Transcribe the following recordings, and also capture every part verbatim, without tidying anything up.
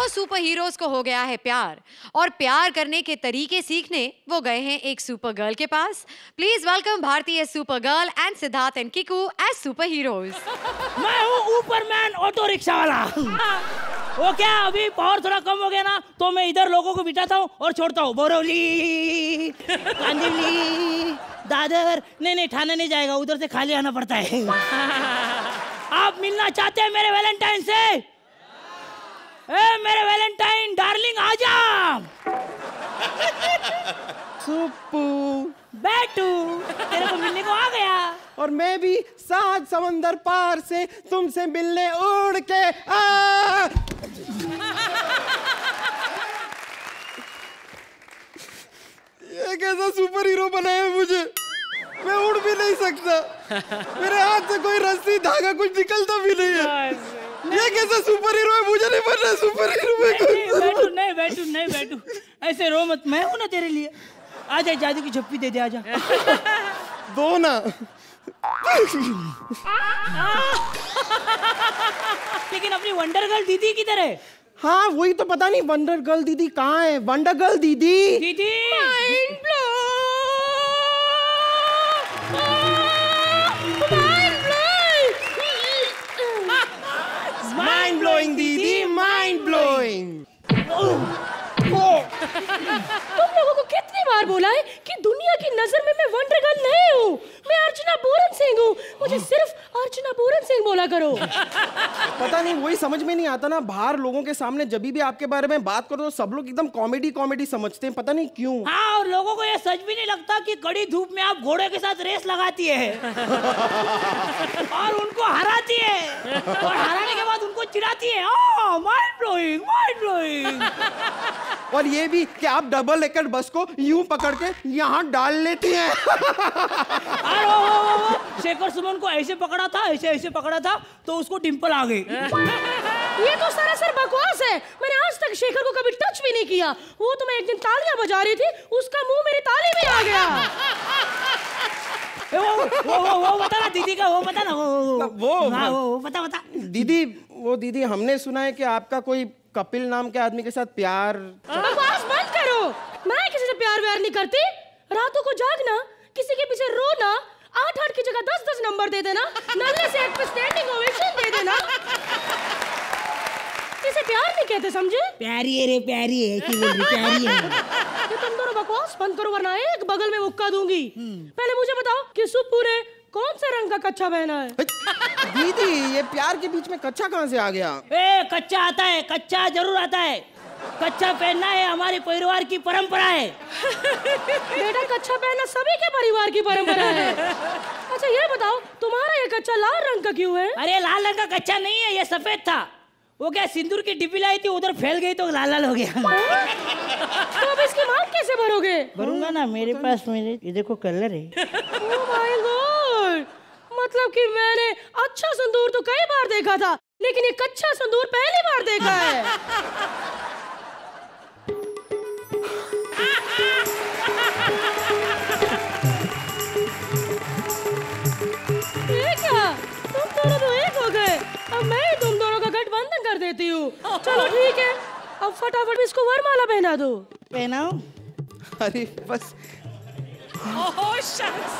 दो super heroes को हो गया है प्यार और प्यार करने के तरीके सीखने वो गए हैं एक सुपर गर्ल के पास। प्लीज वेलकम भारतीय super girl and Siddharth and Kiku as super heroes. मैं हूँ ऊपरमैन ऑटो रिक्शा वाला। वो क्या अभी पावर थोड़ा कम हो गया ना तो मैं इधर लोगों को बिठाता हूँ और छोड़ता हूँ। बोरौली, कांदिवली, दादर। नहीं नहीं ठाणे नहीं जाएगा, उधर से खाली आना पड़ता है। आप मिलना चाहते हैं मेरे वैलेंटाइन से? ए मेरे वैलेंटाइन डार्लिंग आजा। सुप्पू बैठू तेरे को मिलने को आ गया। और मैं भी सात समंदर पार से तुमसे मिलने उड़ के आ। ये कैसा सुपर हीरो बनाया मुझे? मैं उड़ भी नहीं सकता, मेरे हाथ से कोई रस्सी धागा कुछ निकलता भी नहीं है। ये कैसा सुपर हीरो है? मुझे नहीं बनना सुपर हीरो। नहीं बैठू नहीं बैठू नहीं बैठू, ऐसे रो मत, मैं हूं ना तेरे लिए। आजा जादू की झप्पी दे दे, आजा। दो ना। लेकिन अपनी वंडर गर्ल दीदी किधर है? हाँ वही तो पता नहीं, वंडर गर्ल दीदी कहाँ है? वंडर गर्ल दीदी दीदी माइंड ब्लो, माइंड ब्लोइंग दीदी, माइंड ब्लोइंग। तुम लोगों को कितनी बार बोला है कि दुनिया की नजर में मैं वंडर गर्ल नहीं हूँ, मैं अर्चना पूरन सिंह हूँ। मुझे सिर्फ अर्चना पूरन सिंह बोला करो। पता नहीं वही समझ में नहीं आता ना, बाहर लोगों के सामने जब भी आपके बारे में बात करो तो सब लोग एकदम कॉमेडी कॉमेडी समझते हैं, पता नहीं क्यों। हाँ, और लोगों को ये सच भी नहीं लगता कि कड़ी धूप में आप घोड़े के साथ रेस लगाती है और उनको हराती है और हराने के बाद उनको चिढ़ाती है। Mind blowing, mind blowing. और ये भी कि आप डबल डेकर बस को यूं पकड़ के यहाँ डाल लेती हैं। अरे वो, वो, वो, शेखर सुमन को ऐसे पकड़ा था, ऐसे ऐसे पकड़ा था तो उसको डिंपल आ गई। ये तो सरासर बकवास है। मैंने आज तक शेखर को कभी टच भी नहीं किया। वो तो मैं एक दिन तालियां बजा रही थी, उसका मुंह मेरी ताली में आ गया। वो वो वो वो बता ना दीदी का, वो बता ना वो वो हाँ वो वो बता बता। दीदी वो दीदी हमने सुना है कि आपका कोई कपिल नाम के आदमी के साथ प्यार। बकवास बंद करो। मैं किसी से प्यार व्यार नहीं करती। रातों को जागना, किसी के पीछे रोना, आठ आठ की जगह दस दस नंबर दे देना, नल्ले से एक पे स्टैंडिंग ओवेशन दे देना, इसे प्यार नहीं कहते, समझे? प्यारी है रे, प्यारी है कि बोल रही, प्यारी है। ये तुम दोनों बकवास बंद करो वरना एक बगल में मुक्का दूंगी। पहले मुझे बताओ कि सुप्पू ने कौन से रंग का कच्चा पहना है? दीदी ये प्यार के बीच में कच्चा कहाँ से आ गया? ए कच्चा आता है, कच्चा जरूर आता है। कच्चा पहनना है हमारे परिवार की परंपरा है। बेटा कच्चा पहनना सभी के परिवार की परंपरा है। अच्छा ये बताओ तुम्हारा ये कच्चा लाल रंग का क्यों है? अरे लाल रंग का कच्चा नहीं है, ये सफेद था। वो क्या सिंदूर की डिब्बी लाई थी, उधर फैल गई तो लाल लाल हो गया। तो अब इसकी मांग कैसे भरोगे? भरूंगा ना, मेरे पास मेरे ये देखो कलर है। ओह माय गॉड, मतलब कि मैंने अच्छा सिंदूर तो कई बार देखा था, लेकिन ये कच्चा सिंदूर पहली बार देखा है। ये क्या, तुम दोनों तो एक हो गए। अब मैं तुम दोनों का गठबंधन कर देती हूँ। चलो ठीक है, अब फटाफट इसको वरमाला पहना दो। पहनाओ। अरे बस। ओह शक्स।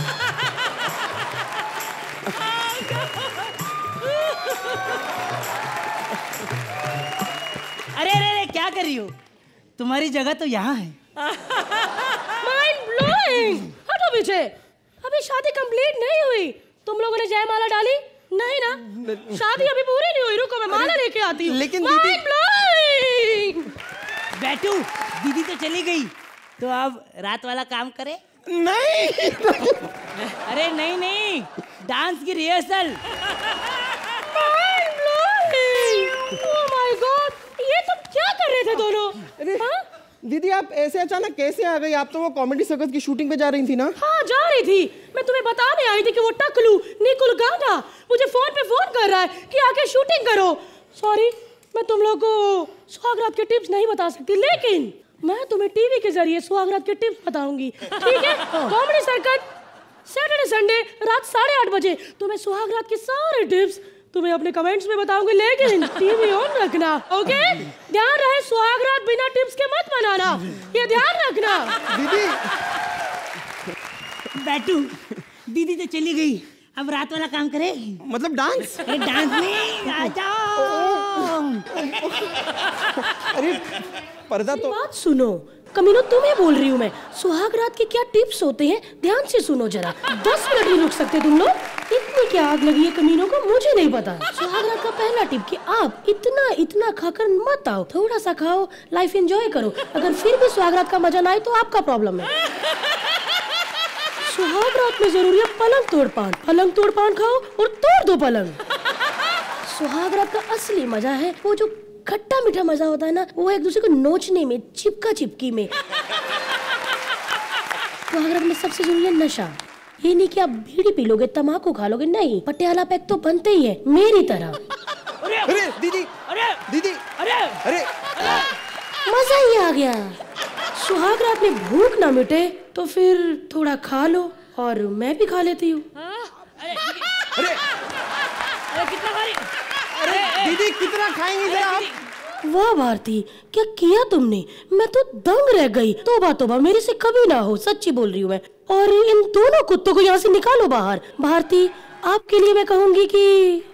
अरे अरे अरे क्या कर रही हो? तुम्हारी जगह तो यहाँ है। Mind blowing. हटो पीछे, अभी शादी कंप्लीट नहीं हुई। तुम लोगों ने जयमाला डाली? नहीं ना, शादी अभी पूरी नहीं हुई। रुको मैं माला लेके आती हूँ। लेकिन माइंड ब्लोइंग। बैठू, दीदी तो चली गई तो अब रात वाला काम करे? नहीं। अरे नहीं नहीं, डांस की rehearsal. Mind blowing. Oh my god, ये तुम क्या कर रहे थे दोनों? अरे हाँ? दीदी आप ऐसे अचानक कैसे आ गई? आप तो वो कॉमेडी सर्कस की शूटिंग पे जा रही थी ना? हाँ जा रही थी। मैं तुम्हें बताने आई थी कि वो टकलू निकुल गांगा मुझे फोन पे फोन कर रहा है कि आके शूटिंग करो। सॉरी, मैं तुम लोगों को सुहागरात के टिप्स नहीं बता सकती, लेकिन मैं तुम्हें टीवी के जरिए सुहागरात के टिप्स बताऊंगी, ठीक है? कॉमेडी सर्कस सैटरडे संडे रात साढ़े आठ बजे तुम्हें सुहागरात के सारे टिप्स तुम्हें अपने कमेंट्स में बताऊंगी, लेकिन टीवी ऑन रखना, ओके? ध्यान रहे सुहागरात बिना टिप्स के मत बनाना, ये ध्यान रखना। दीदी बैठू, दीदी तो चली गई, अब रात वाला काम करे। मतलब डांस? अरे डांस नहीं, आ जाओ। अरे पर्दा तो बात सुनो कमीनो, तुम्हें बोल रही हूँ मैं। सुहाग रात के क्या टिप्स होते हैं ध्यान से सुनो जरा। दस मिनट ही रुक सकते तुम लोग? इतनी क्या आग लगी है कमीनों को, मुझे नहीं पता। सुहाग रात का पहला टिप कि आप इतना इतना खाकर मत आओ, थोड़ा सा खाओ, लाइफ एंजॉय करो। अगर फिर भी सुहाग रात का मजा ना आए तो आपका प्रॉब्लम है। सुहाग रात में जरूरी है पलंग तोड़ पान, पलंग तोड़ पान खाओ और तोड़ दो पलंग। सुहाग रात का असली मजा है वो जो खट्टा मीठा मजा होता है ना, वो एक दूसरे को नोचने में, चिपका चिपकी में। सुहाग रात में सबसे जरूरी है नशा। ये नहीं कि आप बीड़ी पी लोगे, तम्बाकू खा लोगे, नहीं, पटियाला पैक तो बनते ही है मेरी तरह। अरे अरे दीदी, अरे दीदी, अरे अरे मजा ही आ गया। सुहाग रात में भूख ना मिटे तो फिर थोड़ा खा लो, और मैं भी खा लेती हूँ। अरे अरे कितना भारी, अरे दीदी कितना खाएंगी जरा आप? वाह भारती, क्या किया तुमने, मैं तो दंग रह गई। तोबा तोबा, मेरे से कभी ना हो, सच्ची बोल रही हूँ मैं। और इन दोनों कुत्तों को यहाँ से निकालो बाहर। भारती, आपके लिए मैं कहूंगी कि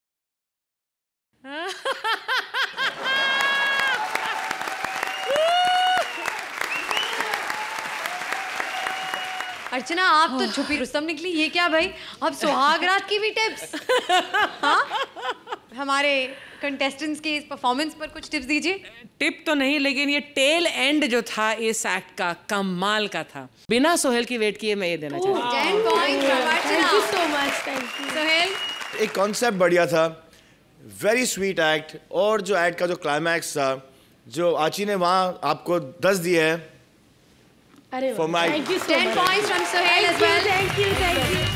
अर्चना, आप तो छुपी रुस्तम निकली, ये क्या भाई? अब सुहाग रात की भी टिप्स? हाँ, हमारे कंटेस्टेंट्स के इस परफॉर्मेंस पर कुछ टिप्स दीजिए। टिप तो नहीं, लेकिन ये टेल एंड जो था इस एक्ट का कमाल का था। बिना सोहेल की वेट किए मैं ये देना चाहता हूँ। Ten point from Archana. so much, thank you. Sohel, एक कॉन्सेप्ट बढ़िया था, वेरी स्वीट एक्ट, और जो एक्ट का जो क्लाइमैक्स था, जो आची ने वहाँ आपको दस दिए हैं। अरे For my- thank you so ten much. Points from Sohel as well. Thank you, thank you.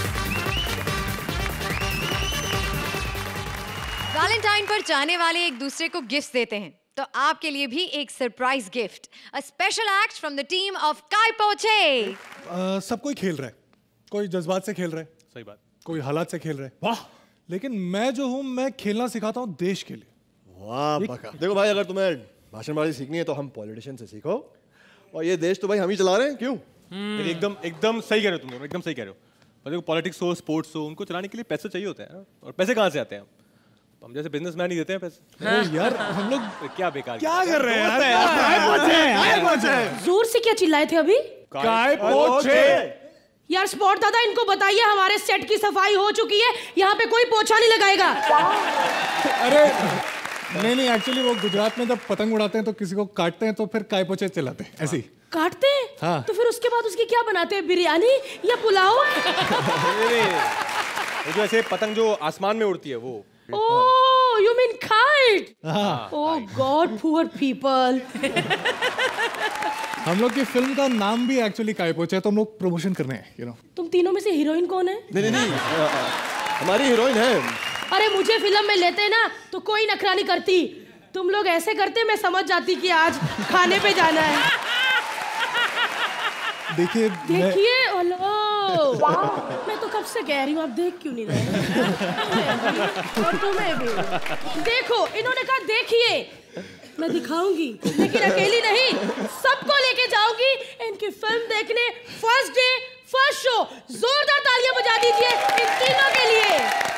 Valentine पर जाने वाले एक दूसरे को गिफ्ट देते हैं, तो आपके लिए भी एक surprise gift, a special act from the team of Kai Poche. आ, सब कोई खेल रहा है, कोई जज्बात से खेल रहा है, सही बात, कोई हालात से खेल रहा है। वाह, लेकिन मैं जो हूँ, मैं खेलना सिखाता हूँ देश के लिए। वाह बका। देखो भाई, अगर तुम्हें भाषणबाजी सीखनी है तो हम पॉलिटिशियन से सीखो, और ये देश तो भाई हम ही चला रहे हैं, क्यों? एकदम एकदम सही कह रहे हो तुम दोनों, एकदम सही कह रहे हो। पर देखो, पॉलिटिक्स हो, स्पोर्ट्स हो, उनको चलाने के लिए पैसे चाहिए होते हैं, और पैसे कहाँ से आते हैं? हम जैसे बिजनेसमैन ही देते हैं पैसे। हाँ। यार हम लोग क्या बेकार क्या कर रहे हैं यार? जोर से क्या चिल्लाए थे अभी? काय पोछे। यार स्पॉट दादा, इनको बताइए हमारे सेट की सफाई हो चुकी है, यहाँ पे कोई पोछा नहीं लगाएगा। अरे नहीं नहीं, एक्चुअली वो गुजरात में जब पतंग उड़ाते हैं तो किसी को काटते हैं तो फिर काय पोछे चिल्लाते हैं, ऐसे ही। काटते हैं? हाँ। तो फिर उसके बाद उसकी क्या बनाते हैं, बिरयानी या पुलाव? वो जो ऐसे पतंग जो आसमान में उड़ती है वो। Oh, you mean kite? Oh God, poor people. हम लोग की फिल्म का नाम भी एक्चुअली काय पोछे है, तो हम लोग प्रमोशन कर रहे हैं, यू नो। तुम तीनों में से हीरोइन कौन है? नहीं नहीं नहीं, आ, आ, हमारी हीरोइन है। अरे मुझे फिल्म में लेते ना तो कोई नखरा नहीं करती, तुम लोग ऐसे करते मैं समझ जाती कि आज खाने पे जाना है। देखिए देखिए, मैं तो कब से कह रही हूँ, आप देख क्यों नहीं रहे? और तुम्हें भी देखो, इन्होंने कहा देखिए, मैं दिखाऊंगी, लेकिन अकेली नहीं, सबको लेके जाऊंगी इनकी फिल्म देखने। फर्स्ट डे फर्स्ट शो, जोरदार तालियां बजा दीजिए इन तीनों के लिए।